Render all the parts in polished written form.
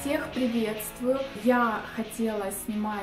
Всех приветствую! Я хотела снимать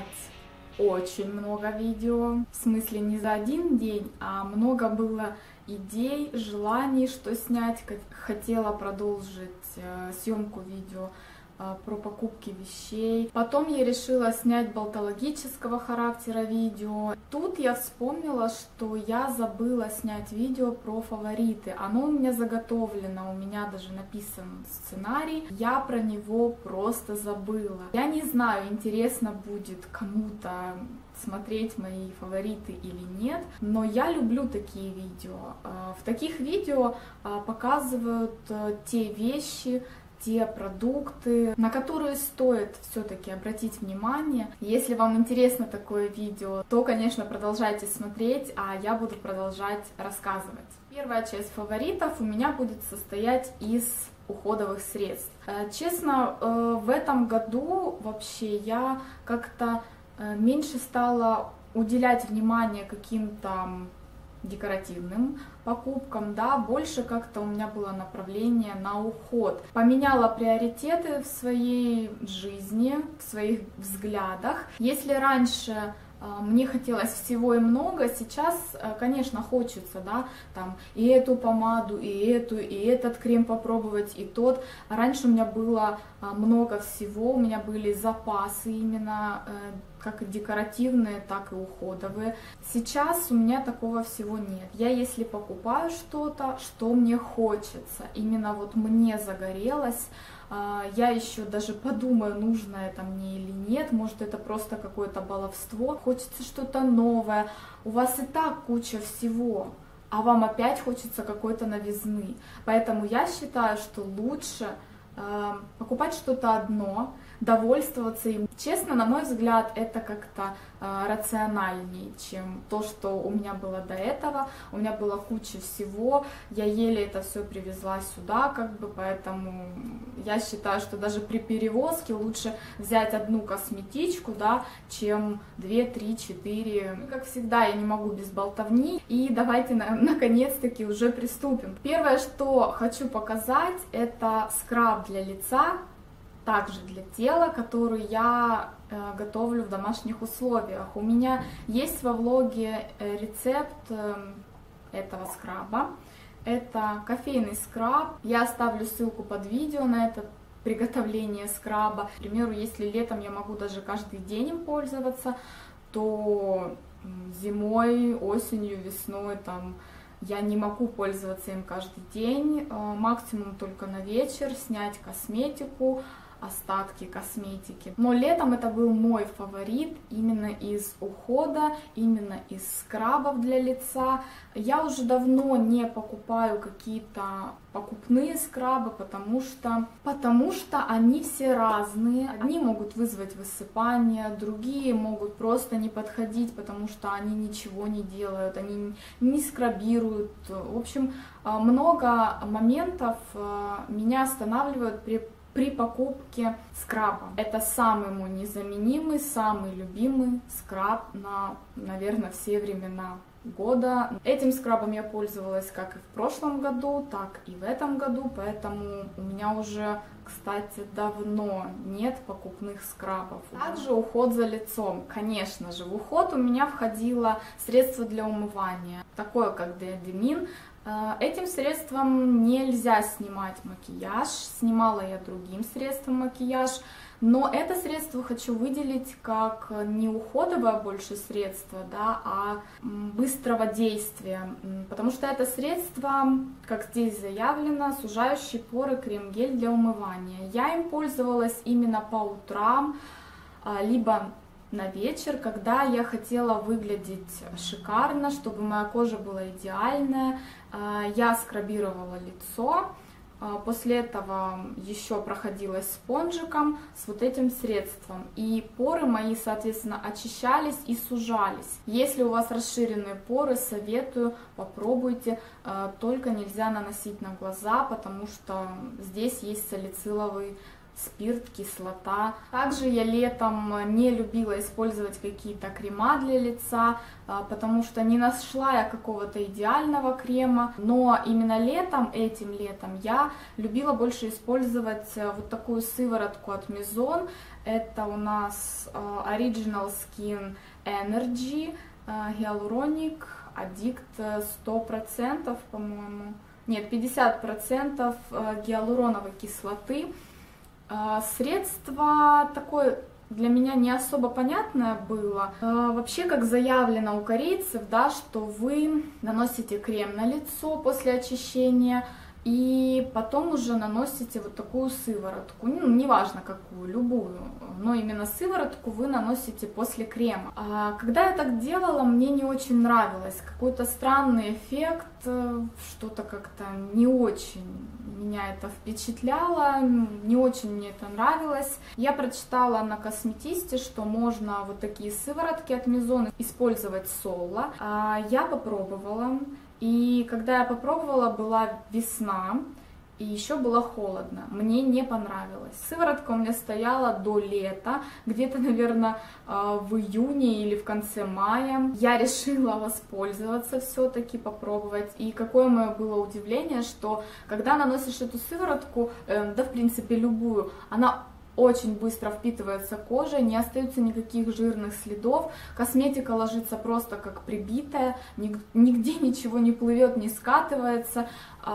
очень много видео, в смысле не за один день, а много было идей, желаний, что снять. Хотела продолжить съемку видео про покупки вещей. Потом я решила снять болтологического характера видео. Тут я вспомнила, что я забыла снять видео про фавориты. Оно у меня заготовлено, у меня даже написан сценарий. Я про него просто забыла. Я не знаю, интересно будет кому-то смотреть мои фавориты или нет, но я люблю такие видео. В таких видео показывают те вещи, те продукты, на которые стоит все-таки обратить внимание. Если вам интересно такое видео, то, конечно, продолжайте смотреть, а я буду продолжать рассказывать. Первая часть фаворитов у меня будет состоять из уходовых средств. Честно, в этом году вообще я как-то меньше стала уделять внимание каким-то декоративным покупкам, да, больше как-то у меня было направление на уход. Поменяла приоритеты в своей жизни, в своих взглядах. Если раньше мне хотелось всего и много, сейчас, конечно, хочется, да, там и эту помаду, и эту, и этот крем попробовать, и тот. Раньше у меня было много всего, у меня были запасы именно как декоративные, так и уходовые. Сейчас у меня такого всего нет. Я если покупаю что-то, что мне хочется, именно вот мне загорелось, я еще даже подумаю, нужно это мне или нет, может это просто какое-то баловство, хочется что-то новое, у вас и так куча всего, а вам опять хочется какой-то новизны. Поэтому я считаю, что лучше покупать что-то одно, довольствоваться им. Честно, на мой взгляд, это как-то рациональнее, чем то, что у меня было до этого. У меня была куча всего, я еле это все привезла сюда, как бы, поэтому я считаю, что даже при перевозке лучше взять одну косметичку, да, чем 2, 3, 4. Как всегда, я не могу без болтовни, и давайте наконец-таки уже приступим. Первое, что хочу показать, это скраб для лица, также для тела, который я готовлю в домашних условиях. У меня есть во влоге рецепт этого скраба. Это кофейный скраб. Я оставлю ссылку под видео на это приготовление скраба. К примеру, если летом я могу даже каждый день им пользоваться, то зимой, осенью, весной там я не могу пользоваться им каждый день, максимум только на вечер, снять косметику, остатки косметики. Но летом это был мой фаворит именно из ухода, именно из скрабов для лица. Я уже давно не покупаю какие-то покупные скрабы, потому что они все разные. Одни могут вызвать высыпание, другие могут просто не подходить, потому что они ничего не делают, они не скрабируют. В общем, много моментов меня останавливают при покупке скраба. Это самый мой незаменимый, самый любимый скраб на, наверное, все времена года. Этим скрабом я пользовалась как и в прошлом году, так и в этом году, поэтому у меня уже, кстати, давно нет покупных скрабов. Также уход за лицом. Конечно же, в уход у меня входило средство для умывания, такое как Диадемин. Этим средством нельзя снимать макияж, снимала я другим средством макияж, но это средство хочу выделить как не уходовое больше средство, да, а быстрого действия, потому что это средство, как здесь заявлено, сужающий поры крем-гель для умывания. Я им пользовалась именно по утрам, либо на вечер, когда я хотела выглядеть шикарно, чтобы моя кожа была идеальная. Я скрабировала лицо, после этого еще проходилась спонжиком с вот этим средством, и поры мои, соответственно, очищались и сужались. Если у вас расширенные поры, советую, попробуйте, только нельзя наносить на глаза, потому что здесь есть салициловый спирт, кислота. Также я летом не любила использовать какие-то крема для лица, потому что не нашла я какого-то идеального крема, но именно летом, этим летом, я любила больше использовать вот такую сыворотку от Maison. Это у нас Original Skin Energy Hyaluronic Addict 100%, по-моему, нет, 50% гиалуроновой кислоты. Средство такое для меня не особо понятное было. Вообще, как заявлено у корейцев, да, что вы наносите крем на лицо после очищения и потом уже наносите вот такую сыворотку, ну, неважно какую, любую, но именно сыворотку вы наносите после крема. Когда я так делала, мне не очень нравилось, какой-то странный эффект, что-то как-то не очень меня это впечатляло, не очень мне это нравилось. Я прочитала на Косметисте, что можно вот такие сыворотки от Maison использовать соло. Я попробовала. И когда я попробовала, была весна, и еще было холодно. Мне не понравилось. Сыворотка у меня стояла до лета, где-то, наверное, в июне или в конце мая. Я решила воспользоваться все-таки, попробовать. И какое мое было удивление, что когда наносишь эту сыворотку, да, в принципе, любую, она очень быстро впитывается кожей, не остается никаких жирных следов, косметика ложится просто как прибитая, нигде ничего не плывет, не скатывается.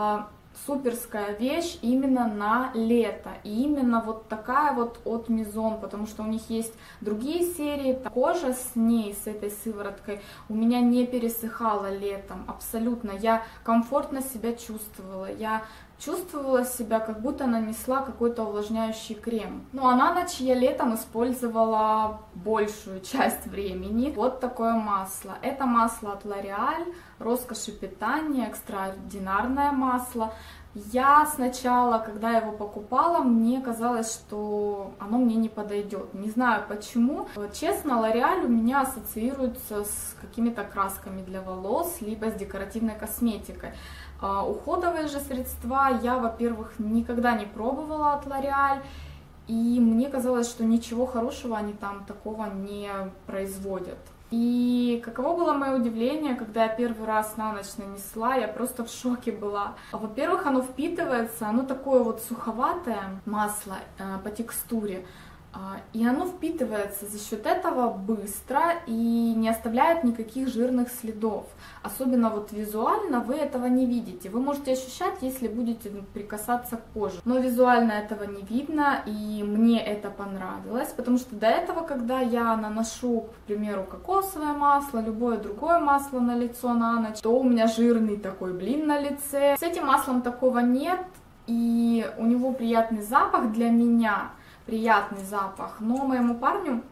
Суперская вещь именно на лето, и именно вот такая вот от Maison, потому что у них есть другие серии. Кожа с ней, с этой сывороткой, у меня не пересыхала летом, абсолютно. Я комфортно себя чувствовала, я чувствовала себя, как будто нанесла какой-то увлажняющий крем. Ну а на ночь я летом использовала большую часть времени вот такое масло. Это масло от L'Oréal, роскошь и питание, экстраординарное масло. Я сначала, когда его покупала, мне казалось, что оно мне не подойдет. Не знаю почему. Честно, L'Oréal у меня ассоциируется с какими-то красками для волос, либо с декоративной косметикой. Уходовые же средства я, во-первых, никогда не пробовала от L'Oréal, и мне казалось, что ничего хорошего они там такого не производят. И каково было мое удивление, когда я первый раз на ночь нанесла, я просто в шоке была. Во-первых, оно впитывается, оно такое вот суховатое масло по текстуре, и оно впитывается за счет этого быстро и не оставляет никаких жирных следов. Особенно вот визуально вы этого не видите. Вы можете ощущать, если будете прикасаться к коже. Но визуально этого не видно, и мне это понравилось, потому что до этого, когда я наношу, к примеру, кокосовое масло, любое другое масло на лицо на ночь, то у меня жирный такой блин на лице. С этим маслом такого нет, и у него приятный запах для меня. Приятный запах, но моему парню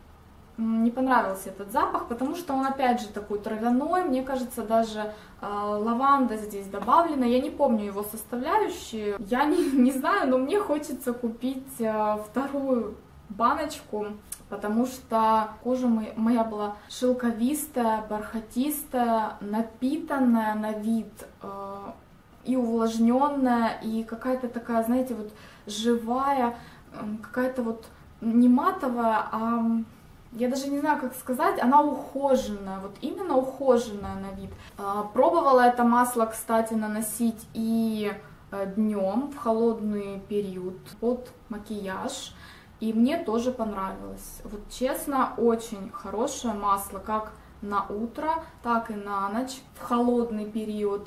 не понравился этот запах, потому что он опять же такой травяной, мне кажется, даже лаванда здесь добавлена, я не помню его составляющие, я не знаю, но мне хочется купить вторую баночку, потому что кожа моя была шелковистая, бархатистая, напитанная на вид, и увлажненная, и какая-то такая, знаете, вот живая, какая-то вот не матовая, а я даже не знаю, как сказать, она ухоженная, вот именно ухоженная на вид. Пробовала это масло, кстати, наносить и днем в холодный период под макияж, и мне тоже понравилось. Вот честно, очень хорошее масло, как на утро, так и на ночь в холодный период.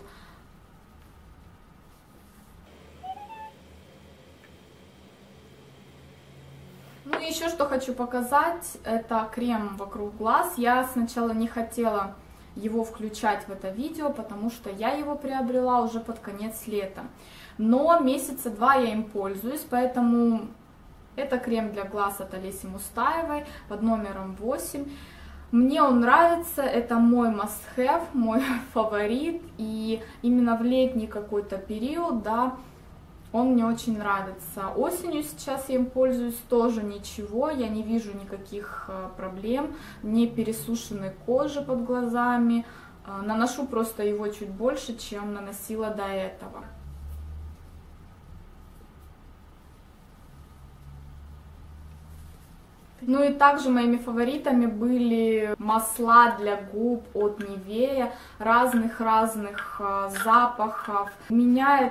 Ну и еще что хочу показать, это крем вокруг глаз. Я сначала не хотела его включать в это видео, потому что я его приобрела уже под конец лета. Но месяца два я им пользуюсь, поэтому это крем для глаз от Олеси Мустаевой под номером 8. Мне он нравится, это мой must-have, мой фаворит, и именно в летний какой-то период, да, он мне очень нравится. Осенью сейчас я им пользуюсь, тоже ничего, я не вижу никаких проблем, не пересушенной кожи под глазами. Наношу просто его чуть больше, чем наносила до этого. Ну и также моими фаворитами были масла для губ от Nivea, разных запахов. Меняет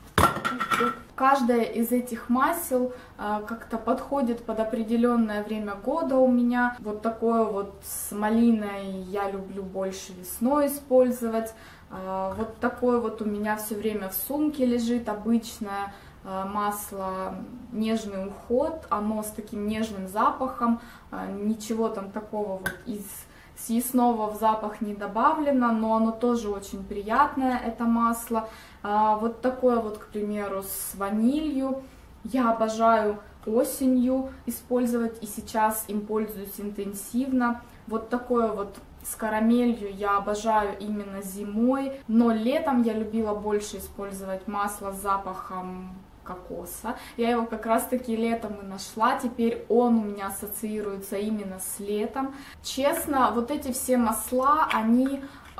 каждое из этих масел как-то подходит под определенное время года у меня. Вот такое вот с малиной я люблю больше весной использовать. Вот такое вот у меня все время в сумке лежит обычное масло «Нежный уход». Оно с таким нежным запахом, ничего там такого вот из съестного в запах не добавлено, но оно тоже очень приятное, это масло. Вот такое вот, к примеру, с ванилью. Я обожаю осенью использовать и сейчас им пользуюсь интенсивно. Вот такое вот с карамелью я обожаю именно зимой, но летом я любила больше использовать масло с запахом кокоса. Я его как раз таки летом и нашла, теперь он у меня ассоциируется именно с летом. Честно, вот эти все масла, они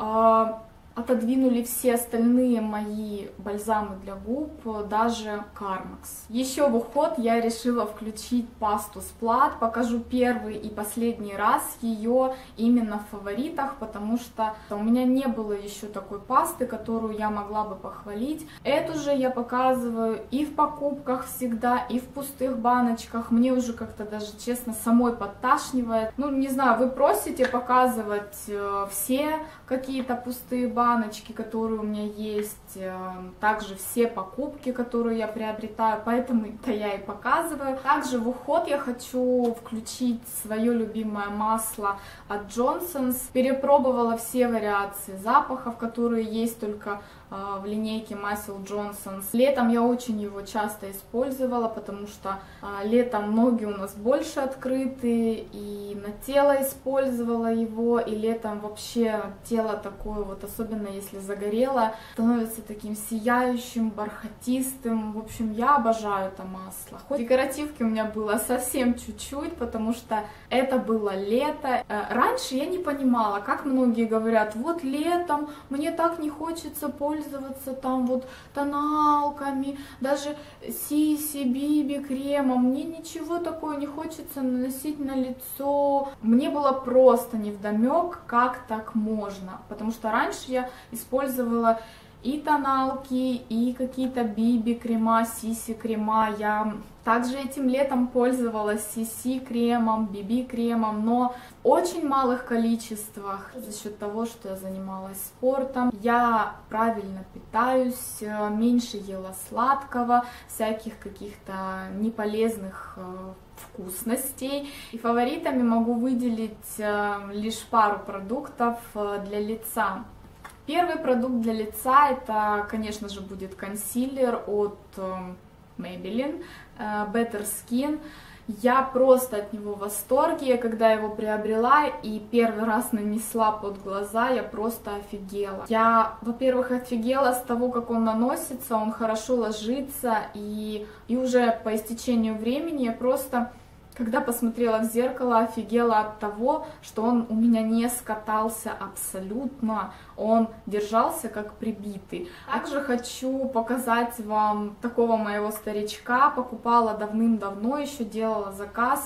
отодвинули все остальные мои бальзамы для губ, даже Carmex. Еще в уход я решила включить пасту Splat. Покажу первый и последний раз ее именно в фаворитах, потому что у меня не было еще такой пасты, которую я могла бы похвалить. Эту же я показываю и в покупках всегда, и в пустых баночках. Мне уже как-то даже, честно, самой подташнивает. Ну, не знаю, вы просите показывать все какие-то пустые баночки, которые у меня есть, также все покупки, которые я приобретаю, поэтому это я и показываю. Также в уход я хочу включить свое любимое масло от Johnson's. Перепробовала все вариации запахов, которые есть только в линейке масел Johnson's. Летом я очень его часто использовала, потому что летом ноги у нас больше открыты, и на тело использовала его, и летом вообще тело такое вот, особенно если загорело, становится таким сияющим, бархатистым. В общем, я обожаю это масло. Хоть декоративки у меня было совсем чуть-чуть, потому что это было лето. Раньше я не понимала, как многие говорят, вот летом мне так не хочется пользоваться там вот тоналками, даже Сиси, Биби кремом, мне ничего такого не хочется наносить на лицо. Мне было просто невдомек, как так можно, потому что раньше я использовала и тоналки, и какие-то Биби крема, Сиси крема. Я также этим летом пользовалась Сиси кремом, Биби кремом, но в очень малых количествах за счет того, что я занималась спортом. Я правильно питаюсь, меньше ела сладкого, всяких каких-то неполезных вкусностей. И фаворитами могу выделить лишь пару продуктов для лица. Первый продукт для лица это, конечно же, будет консилер от Maybelline Better Skin. Я просто от него в восторге. Когда его приобрела и первый раз нанесла под глаза, я просто офигела. Я, во-первых, офигела с того, как он наносится, он хорошо ложится, и уже по истечению времени я просто, когда посмотрела в зеркало, офигела от того, что он у меня не скатался абсолютно, он держался как прибитый. Также хочу показать вам такого моего старичка, покупала давным-давно, еще делала заказ,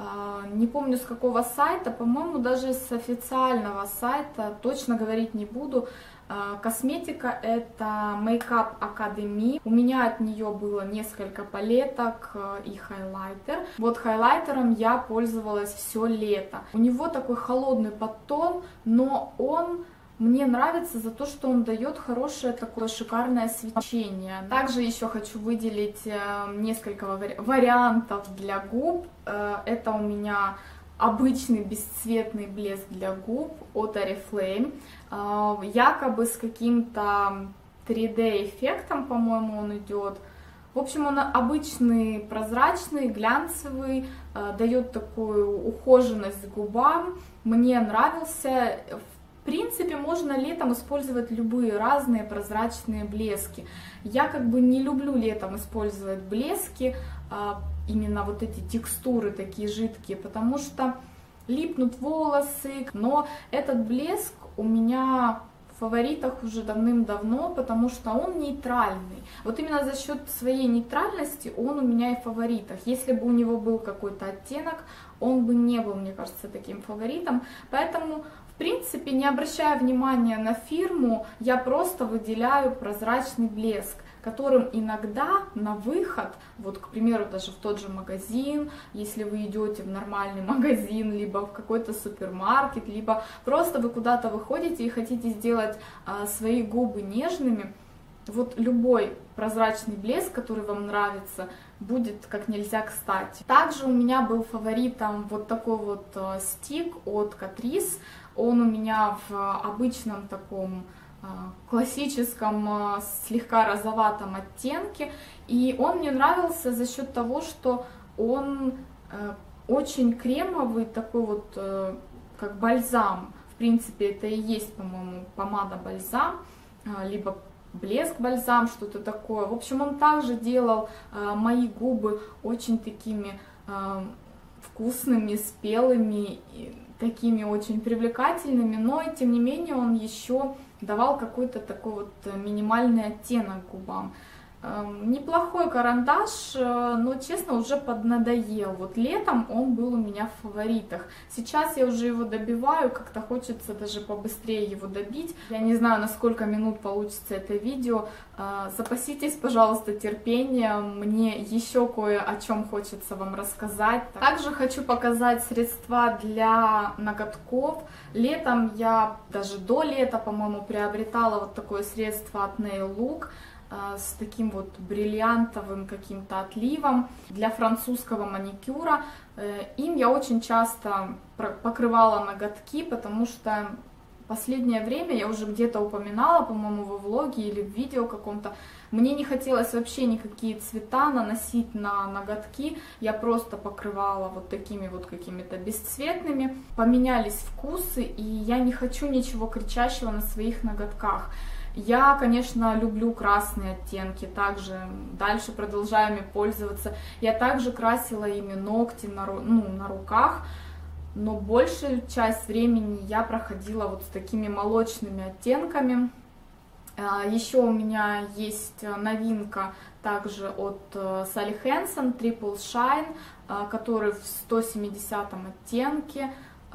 не помню с какого сайта, по-моему, даже с официального сайта, точно говорить не буду. Косметика это Makeup Academy. У меня от нее было несколько палеток и хайлайтер. Вот хайлайтером я пользовалась все лето. У него такой холодный подтон, но он мне нравится за то, что он дает хорошее такое шикарное свечение. Также еще хочу выделить несколько вариантов для губ. Это у меня обычный бесцветный блеск для губ от Oriflame, якобы с каким-то 3D эффектом, по-моему, он идет. В общем, он обычный, прозрачный, глянцевый, дает такую ухоженность к губам. Мне нравился. В принципе, можно летом использовать любые разные прозрачные блески. Я как бы не люблю летом использовать блески, именно вот эти текстуры такие жидкие, потому что липнут волосы, но этот блеск у меня фаворитах уже давным-давно, потому что он нейтральный. Вот именно за счет своей нейтральности он у меня и в фаворитах. Если бы у него был какой-то оттенок, он бы не был, мне кажется, таким фаворитом. Поэтому, в принципе, не обращая внимания на фирму, я просто выделяю прозрачный блеск, которым иногда на выход, вот, к примеру, даже в тот же магазин, если вы идете в нормальный магазин, либо в какой-то супермаркет, либо просто вы куда-то выходите и хотите сделать свои губы нежными, вот любой прозрачный блеск, который вам нравится, будет как нельзя кстати. Также у меня был фаворитом вот такой вот стик от Catrice. Он у меня в обычном таком классическом, слегка розоватом оттенке, и он мне нравился за счет того, что он очень кремовый, такой вот как бальзам. В принципе, это и есть, по-моему, помада-бальзам, либо блеск-бальзам, что-то такое. В общем, он также делал мои губы очень такими вкусными, спелыми, такими очень привлекательными, но тем не менее он еще давал какой-то такой вот минимальный оттенок губам. Неплохой карандаш, но, честно, уже поднадоел. Вот летом он был у меня в фаворитах. Сейчас я уже его добиваю, как-то хочется даже побыстрее его добить. Я не знаю, на сколько минут получится это видео. Запаситесь, пожалуйста, терпением. Мне еще кое о чем хочется вам рассказать. Также хочу показать средства для ноготков. Летом я, даже до лета, по-моему, приобретала вот такое средство от Nail Look с таким вот бриллиантовым каким-то отливом для французского маникюра. Им я очень часто покрывала ноготки, потому что в последнее время, я уже где-то упоминала, по-моему, во влоге или в видео каком-то, мне не хотелось вообще никакие цвета наносить на ноготки, я просто покрывала вот такими вот какими-то бесцветными. Поменялись вкусы, и я не хочу ничего кричащего на своих ноготках. Я, конечно, люблю красные оттенки, также дальше продолжаю ими пользоваться. Я также красила ими ногти на руках, но большую часть времени я проходила вот с такими молочными оттенками. Еще у меня есть новинка также от Sally Hansen Triple Shine, который в 170 оттенке,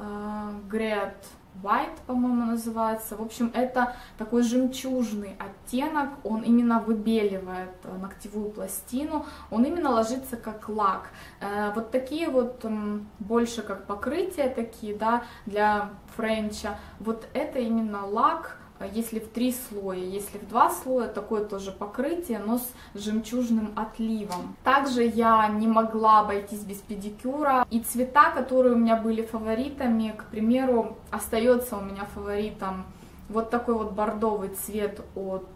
Great White, по-моему, называется. В общем, это такой жемчужный оттенок, он именно выбеливает ногтевую пластину, он именно ложится как лак. Вот такие вот, больше как покрытия такие, да, для френча. Вот это именно лак, если в 3 слоя, если в 2 слоя, такое тоже покрытие, но с жемчужным отливом. Также я не могла обойтись без педикюра, и цвета, которые у меня были фаворитами, к примеру, остается у меня фаворитом вот такой вот бордовый цвет от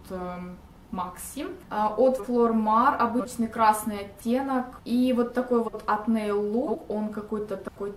Maxi, от Flormar, обычный красный оттенок, и вот такой вот от Nail Look, он какой-то такой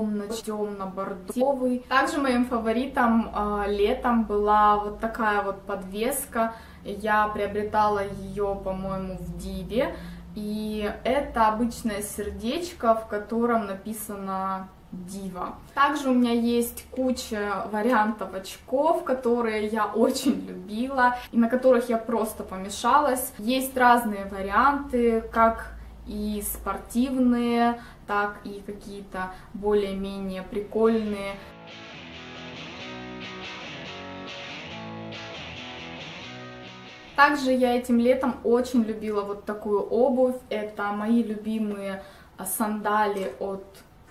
темно-бордовый. Также моим фаворитом летом была вот такая вот подвеска, я приобретала ее, по-моему, в Диве, и это обычное сердечко, в котором написано Дива. Также у меня есть куча вариантов очков, которые я очень любила и на которых я просто помешалась. Есть разные варианты, как и спортивные, так и какие-то более-менее прикольные. Также я этим летом очень любила вот такую обувь. Это мои любимые сандали от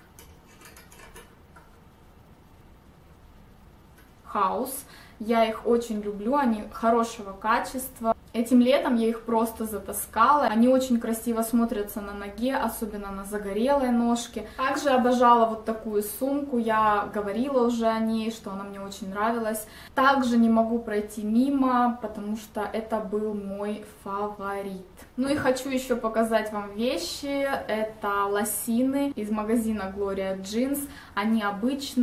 House. Я их очень люблю, они хорошего качества. Этим летом я их просто затаскала. Они очень красиво смотрятся на ноге, особенно на загорелой ножке. Также обожала вот такую сумку, я говорила уже о ней, что она мне очень нравилась. Также не могу пройти мимо, потому что это был мой фаворит. Ну и хочу еще показать вам вещи. Это лосины из магазина Gloria Jeans. Они обычные,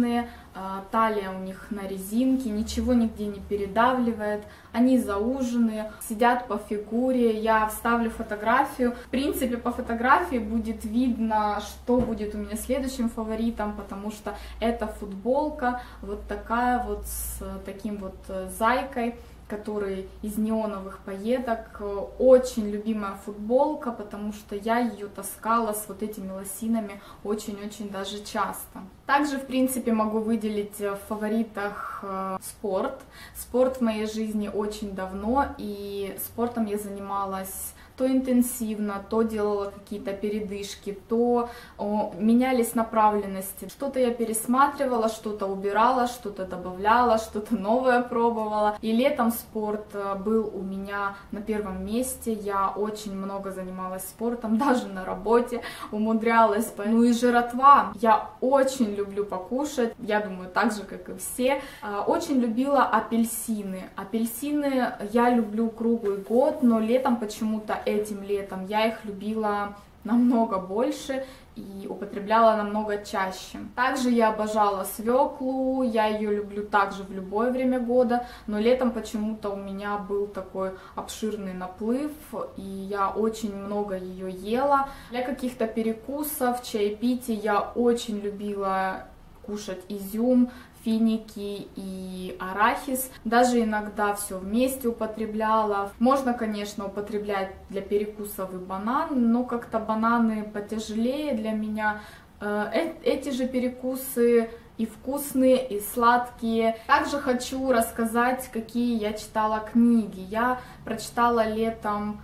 талия у них на резинке, ничего нигде не передавливает, они зауженные, сидят по фигуре. Я вставлю фотографию. В принципе, по фотографии будет видно, что будет у меня следующим фаворитом, потому что это футболка вот такая вот с таким вот зайкой, который из неоновых пайеток. Очень любимая футболка, потому что я ее таскала с вот этими лосинами очень-очень даже часто. Также, в принципе, могу выделить в фаворитах спорт. Спорт в моей жизни очень давно, и спортом я занималась то интенсивно, то делала какие-то передышки, то менялись направленности. Что-то я пересматривала, что-то убирала, что-то добавляла, что-то новое пробовала. И летом спорт был у меня на первом месте. Я очень много занималась спортом, даже на работе умудрялась. Ну и жратва. Я очень люблю покушать, я думаю, так же, как и все. Очень любила апельсины. Апельсины я люблю круглый год, но летом почему-то этим летом я их любила намного больше и употребляла намного чаще. Также я обожала свеклу, я ее люблю также в любое время года, но летом почему-то у меня был такой обширный наплыв, и я очень много ее ела. Для каких-то перекусов, чаепитий я очень любила кушать изюм, финики и арахис. Даже иногда все вместе употребляла. Можно, конечно, употреблять для перекусов и банан, но как-то бананы потяжелее для меня. Эти же перекусы и вкусные, и сладкие. Также хочу рассказать, какие я читала книги. Я прочитала летом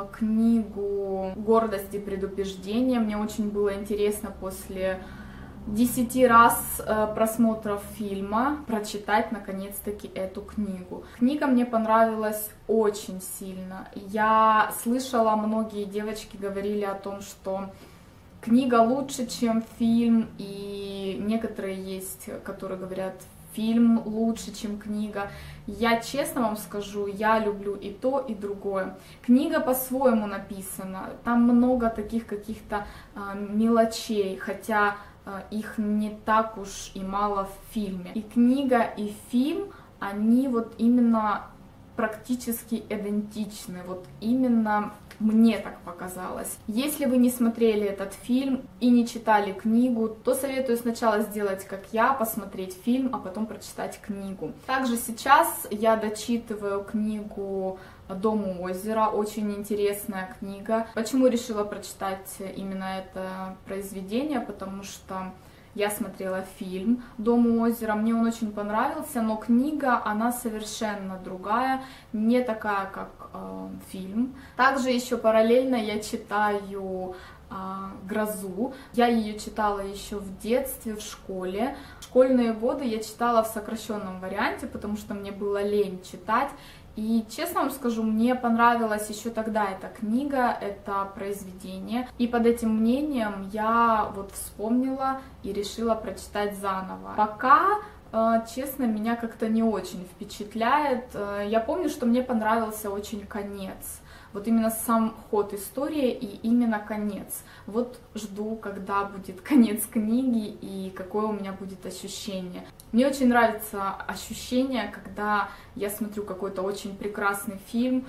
книгу «Гордость и предубеждение». Мне очень было интересно после 10 раз просмотров фильма прочитать наконец-таки эту книгу. Книга мне понравилась очень сильно. Я слышала, многие девочки говорили о том, что книга лучше, чем фильм, и некоторые есть, которые говорят, фильм лучше, чем книга. Я честно вам скажу, я люблю и то, и другое. Книга по-своему написана, там много таких каких-то мелочей, хотя их не так уж и мало в фильме. И книга, и фильм, они вот именно практически идентичны, вот именно мне так показалось. Если вы не смотрели этот фильм и не читали книгу, то советую сначала сделать, как я, посмотреть фильм, а потом прочитать книгу. Также сейчас я дочитываю книгу «Дом у озера», очень интересная книга. Почему решила прочитать именно это произведение? Потому что я смотрела фильм «Дом у озера», мне он очень понравился, но книга, она совершенно другая, не такая, как фильм. Также еще параллельно я читаю «Грозу». Я ее читала еще в детстве, в школе. В школьные годы я читала в сокращенном варианте, потому что мне было лень читать. И, честно вам скажу, мне понравилась еще тогда эта книга, это произведение. И под этим мнением я вот вспомнила и решила прочитать заново. Пока, честно, меня как-то не очень впечатляет. Я помню, что мне понравился очень конец. Вот именно сам ход истории и именно конец. Вот жду, когда будет конец книги и какое у меня будет ощущение. Мне очень нравится ощущение, когда я смотрю какой-то очень прекрасный фильм,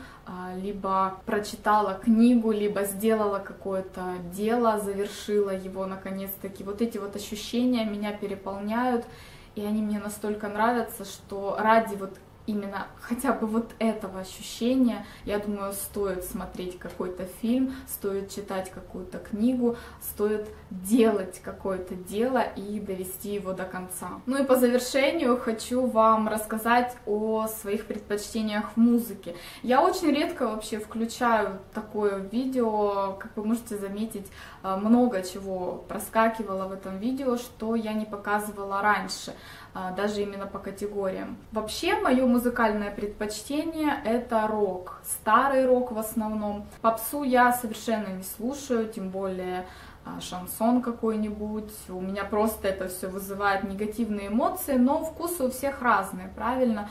либо прочитала книгу, либо сделала какое-то дело, завершила его наконец-таки. Вот эти вот ощущения меня переполняют, и они мне настолько нравятся, что ради вот именно хотя бы вот этого ощущения, я думаю, стоит смотреть какой-то фильм, стоит читать какую-то книгу, стоит делать какое-то дело и довести его до конца. Ну и по завершению хочу вам рассказать о своих предпочтениях в музыке. Я очень редко вообще включаю такое видео, как вы можете заметить, много чего проскакивало в этом видео, что я не показывала раньше, даже именно по категориям. Вообще, мое музыкальное предпочтение — это рок, старый рок в основном. Попсу я совершенно не слушаю, тем более шансон какой-нибудь. У меня просто это все вызывает негативные эмоции, но вкусы у всех разные, правильно?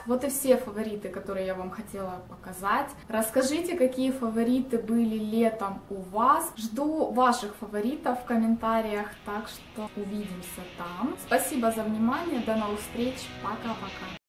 Вот и все фавориты, которые я вам хотела показать. Расскажите, какие фавориты были летом у вас. Жду ваших фаворитов в комментариях, так что увидимся там. Спасибо за внимание, до новых встреч, пока-пока.